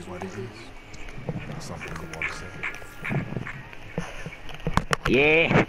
what it is? Something you want to say? Yeah.